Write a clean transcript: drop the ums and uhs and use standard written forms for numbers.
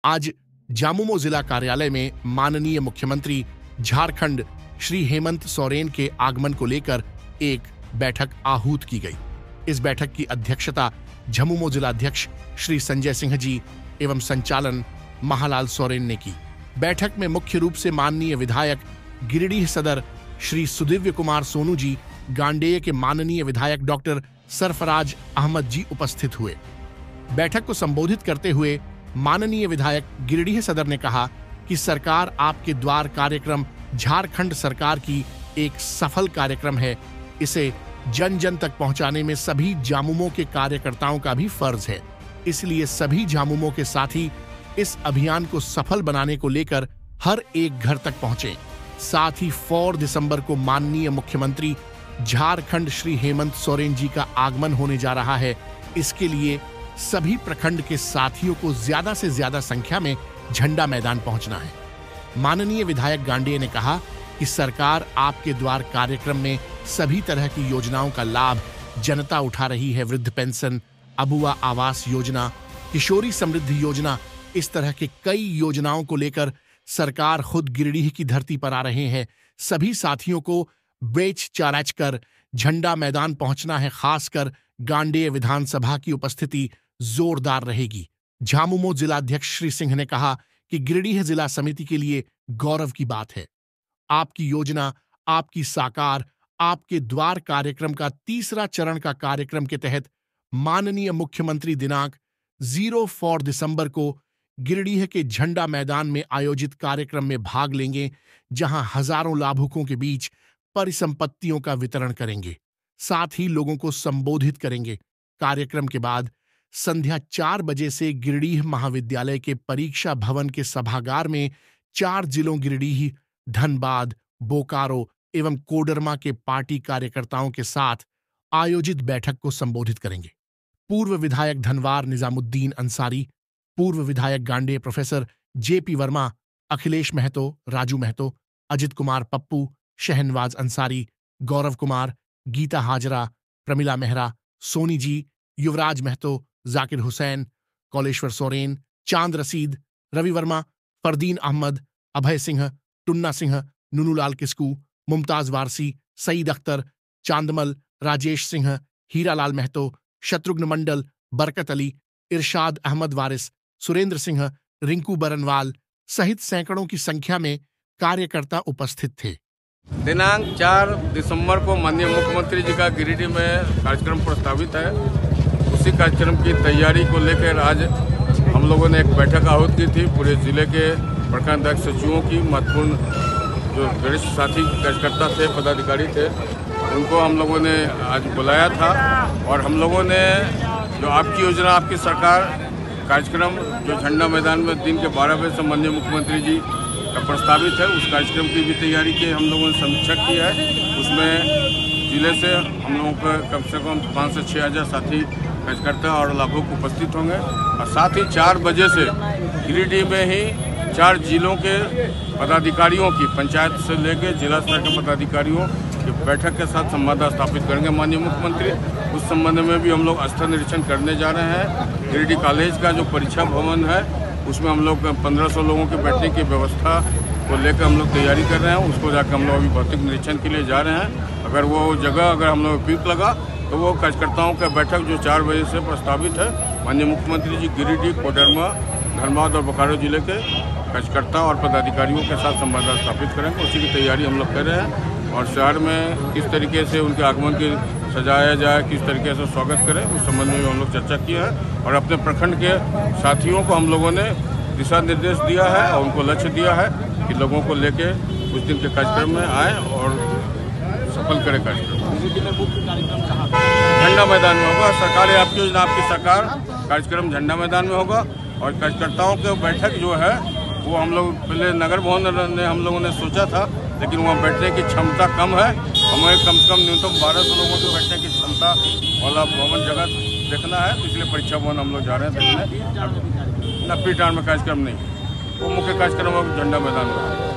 आज झामुमो जिला कार्यालय में माननीय मुख्यमंत्री झारखंड श्री हेमंत सोरेन के आगमन को लेकर एक बैठक आहूत की गई। इस बैठक की अध्यक्षता झामुमो जिलाध्यक्ष श्री संजय सिंह जी एवं संचालन महालाल सोरेन ने की। बैठक में मुख्य रूप से माननीय विधायक गिरिडीह सदर श्री सुदिव्य कुमार सोनू जी, गांडेय के माननीय विधायक डॉक्टर सरफराज अहमद जी उपस्थित हुए। बैठक को संबोधित करते हुए माननीय विधायक गिरिडीह सदर ने कहा कि सरकार आपके द्वार कार्यक्रम झारखंड सरकार की एक सफल कार्यक्रम है। इसे जन जन तक पहुंचाने में सभी झामुमो के कार्यकर्ताओं का भी फर्ज है। इसलिए सभी झामुमो के साथी इस अभियान को सफल बनाने को लेकर हर एक घर तक पहुंचे। साथ ही 4 दिसंबर को माननीय मुख्यमंत्री झारखंड श्री हेमंत सोरेन जी का आगमन होने जा रहा है। इसके लिए सभी प्रखंड के साथियों को ज्यादा से ज्यादा संख्या में झंडा मैदान पहुंचना है। माननीय विधायक गांडेय ने कहा कि सरकार आपके द्वार कार्यक्रम में सभी तरह की योजनाओं का लाभ जनता उठा रही है। वृद्ध पेंशन, अबुआ आवास योजना, किशोरी समृद्धि योजना, इस तरह के कई योजनाओं को लेकर सरकार खुद गिरिडीह की धरती पर आ रहे हैं। सभी साथियों को बेच चाराच कर झंडा मैदान पहुंचना है। खासकर गांडेय विधानसभा की उपस्थिति जोरदार रहेगी। झामुमो जिलाध्यक्ष श्री सिंह ने कहा कि गिरिडीह जिला समिति के लिए गौरव की बात है। आपकी योजना, आपकी साकार, आपके द्वार कार्यक्रम का तीसरा चरण का कार्यक्रम के तहत माननीय मुख्यमंत्री दिनांक 04 दिसंबर को गिरिडीह के झंडा मैदान में आयोजित कार्यक्रम में भाग लेंगे, जहां हजारों लाभुकों के बीच परिसंपत्तियों का वितरण करेंगे। साथ ही लोगों को संबोधित करेंगे। कार्यक्रम के बाद संध्या 4 बजे से गिरिडीह महाविद्यालय के परीक्षा भवन के सभागार में 4 जिलों गिरिडीह, धनबाद, बोकारो एवं कोडरमा के पार्टी कार्यकर्ताओं के साथ आयोजित बैठक को संबोधित करेंगे। पूर्व विधायक धनवार निजामुद्दीन अंसारी, पूर्व विधायक गांडेय प्रोफेसर जेपी वर्मा, अखिलेश महतो, राजू महतो, अजित कुमार पप्पू, शहनवाज अंसारी, गौरव कुमार, गीता हाजरा, प्रमिला मेहरा, सोनी जी, युवराज महतो, जाकिर हुसैन, कौलेश्वर सोरेन, चांद रसीद, रवि वर्मा, फरदीन अहमद, अभय सिंह, टुन्ना सिंह, नुनूलाल किस्कू, मुमताज वारसी, सईद अख्तर, चांदमल, राजेश सिंह, हीरालाल महतो, शत्रुघ्न मंडल, बरकत अली, इरशाद अहमद वारिस, सुरेंद्र सिंह, रिंकू बरनवाल सहित सैकड़ों की संख्या में कार्यकर्ता उपस्थित थे। दिनांक 4 दिसंबर को माननीय मुख्यमंत्री जी का गिरिडीह में कार्यक्रम प्रस्तावित है। उसी कार्यक्रम की तैयारी को लेकर आज हम लोगों ने एक बैठक आहूत की थी। पूरे जिले के प्रखंड अध्यक्ष सचिवों की, महत्वपूर्ण जो वरिष्ठ साथी कार्यकर्ता थे, पदाधिकारी थे, उनको हम लोगों ने आज बुलाया था। और हम लोगों ने जो आपकी योजना, आपकी सरकार कार्यक्रम जो झंडा मैदान में दिन के 12 बजे से माननीय मुख्यमंत्री जी का प्रस्तावित है, उस कार्यक्रम की भी तैयारी की हम लोगों ने समीक्षा की है। उसमें जिले से हम लोगों का कम से कम 5 से 6 हज़ार साथी कार्यकर्ता और लाभुक उपस्थित होंगे। और साथ ही 4 बजे से गिरिडीह में ही 4 जिलों के पदाधिकारियों की, पंचायत से लेकर जिला स्तर के पदाधिकारियों की बैठक के साथ संवाद स्थापित करेंगे माननीय मुख्यमंत्री। उस संबंध में भी हम लोग स्थल निरीक्षण करने जा रहे हैं। गिरिडीह कॉलेज का जो परीक्षा भवन है, उसमें हम लोग 1500 लोगों के बैठने की व्यवस्था को लेकर हम लोग तैयारी कर रहे हैं। उसको जाकर हम लोग अभी भौतिक निरीक्षण के लिए जा रहे हैं। अगर वो जगह अगर हम लोग उपयुक्त लगा तो वो कार्यकर्ताओं का बैठक जो 4 बजे से प्रस्तावित है, माननीय मुख्यमंत्री जी गिरिडीह, कोडरमा, धनबाद और बोकारो जिले के कार्यकर्ता और पदाधिकारियों के साथ संवाद स्थापित करेंगे। उसी की तैयारी हम लोग कर रहे हैं। और शहर में किस तरीके से उनके आगमन की सजाया जाए, किस तरीके से स्वागत करें, उस संबंध में हम लोग चर्चा किया है। और अपने प्रखंड के साथियों को हम लोगों ने दिशा निर्देश दिया है और उनको लक्ष्य दिया है कि लोगों को लेके उस दिन के कार्यक्रम में आए और सफल करें कार्यक्रम। झंडा मैदान में होगा। सरकार है आपकी योजना, आपकी सरकार कार्यक्रम झंडा मैदान में होगा। और कार्यकर्ताओं की बैठक जो है वो हम लोग पहले नगर भवन ने हम लोगों ने सोचा था, लेकिन वहाँ बैठने की क्षमता कम है। हमें कम से कम न्यूनतम 1200 लोगों की बैठने की क्षमता वाला भवन जगह देखना है। तो इसलिए परीक्षा भवन हम लोग जा रहे हैं देखने। 90 में कार्यक्रम नहीं, वो मुख्य कार्यक्रम झंडा मैदान में।